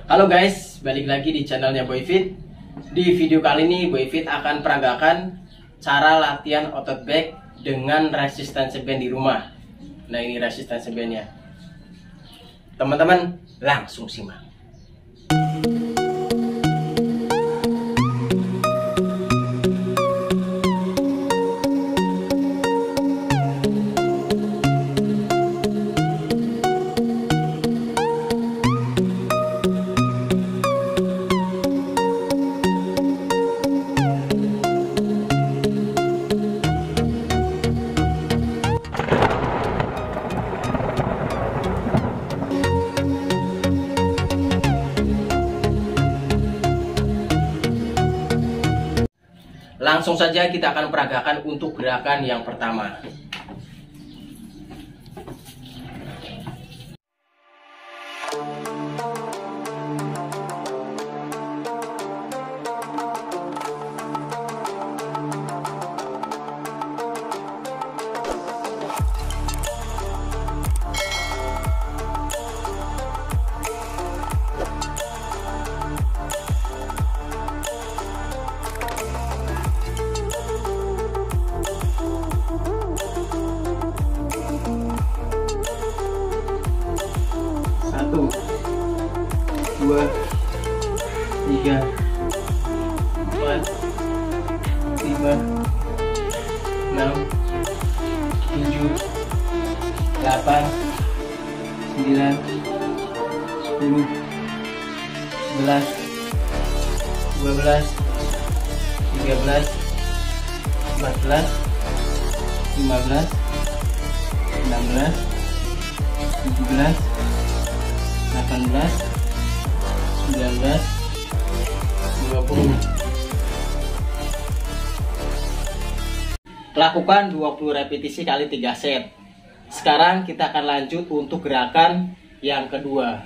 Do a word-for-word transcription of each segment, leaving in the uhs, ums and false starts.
Halo guys, balik lagi di channelnya Boyfit. Di video kali ini Boyfit akan peragakan cara latihan otot back dengan resistance band di rumah. Nah, ini resistance bandnya. Teman-teman, langsung simak. Langsung saja kita akan peragakan untuk gerakan yang pertama. Satu, dua, tiga, empat, lima, enam, tujuh, delapan, sembilan, sepuluh, sebelas, dua belas, tiga belas, empat belas, lima belas, enam belas, tujuh belas, delapan belas, sembilan belas, dua puluh. Lakukan dua puluh repetisi kali tiga set. Sekarang kita akan lanjut untuk gerakan yang kedua.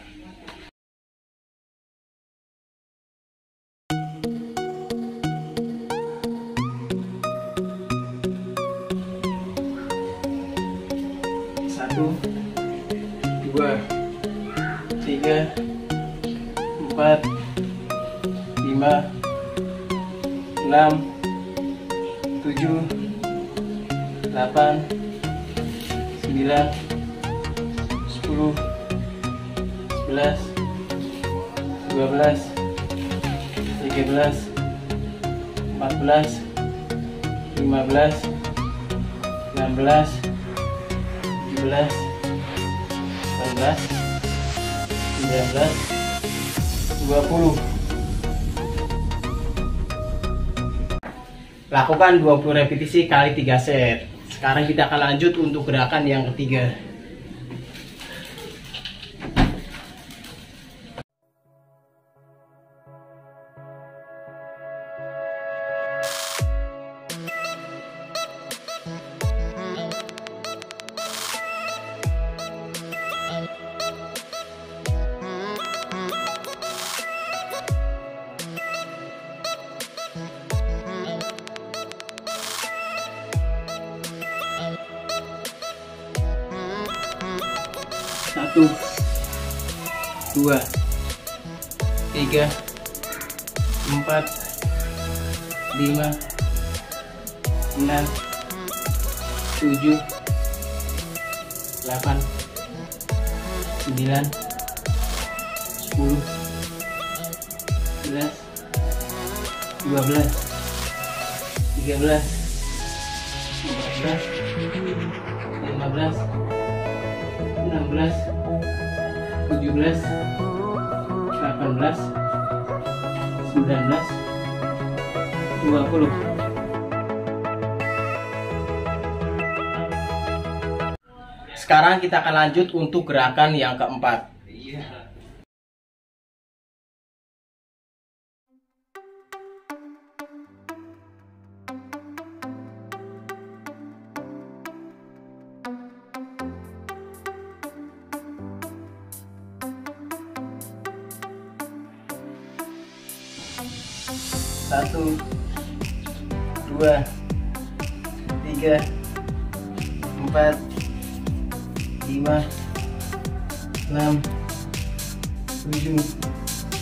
Satu, dua, tiga, empat, lima, enam, tujuh, delapan, sembilan, sepuluh, sebelas, dua belas, tiga belas, empat belas, lima belas, enam belas, tujuh belas, delapan belas, sembilan belas, dua puluh. Lakukan dua puluh repetisi kali tiga set. Sekarang kita akan lanjut untuk gerakan yang ketiga. Satu, dua, tiga, empat, lima, enam, tujuh, delapan, sembilan, sepuluh, sebelas, dua belas, tiga belas, empat belas, lima belas, enam belas, tujuh belas, delapan belas, sembilan belas, dua puluh. Sekarang kita akan lanjut untuk gerakan yang keempat. Satu, dua, tiga, empat, lima, enam, tujuh,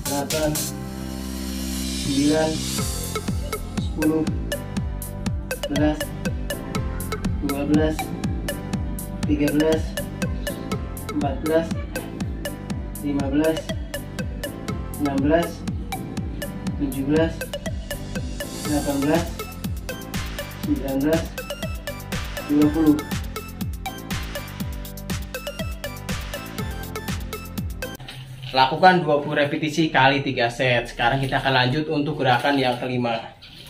delapan, sembilan, sepuluh, sebelas, dua belas, tiga belas, empat belas, lima belas, enam belas, tujuh belas, delapan belas, sembilan belas, dua puluh. Lakukan dua puluh repetisi kali tiga set. Sekarang kita akan lanjut untuk gerakan yang kelima.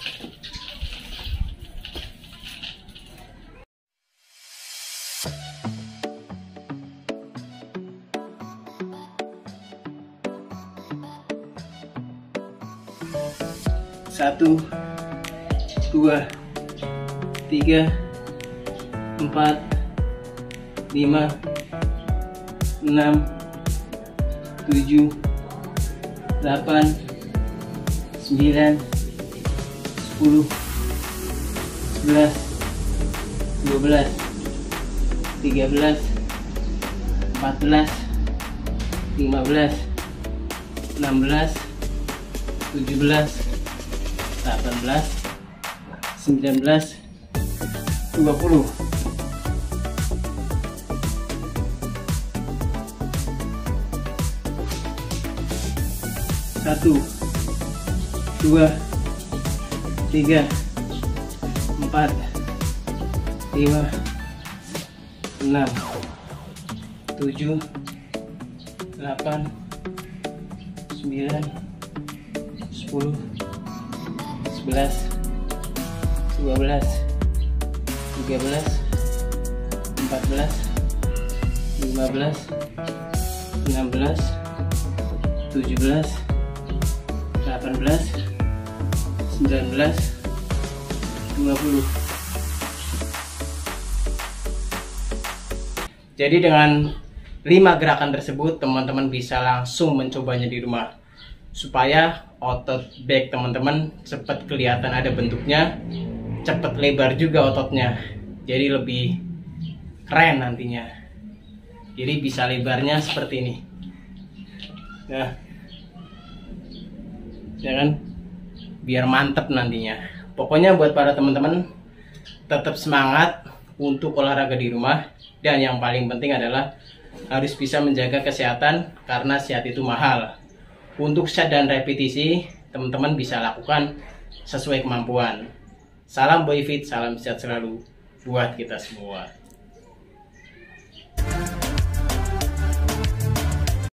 Satu, dua, tiga, empat, lima, enam, tujuh, delapan, sembilan, sepuluh, sebelas, dua belas, tiga belas, empat belas, lima belas, enam belas, tujuh belas, delapan belas, sembilan belas, dua puluh. Satu, dua, tiga, empat, lima, enam, tujuh, delapan, sembilan, sepuluh, sebelas, dua belas, tiga belas, empat belas, lima belas, enam belas, tujuh belas, delapan belas, sembilan belas, dua puluh. Jadi dengan lima gerakan tersebut teman-teman bisa langsung mencobanya di rumah supaya otot back teman-teman cepat kelihatan ada bentuknya, cepat lebar juga ototnya, jadi lebih keren nantinya. Jadi bisa lebarnya seperti ini. Nah, ya kan, biar mantep nantinya. Pokoknya buat para teman-teman tetap semangat untuk olahraga di rumah, dan yang paling penting adalah harus bisa menjaga kesehatan karena sehat itu mahal. Untuk set dan repetisi teman-teman bisa lakukan sesuai kemampuan. Salam Boy Fit, salam sehat selalu buat kita semua.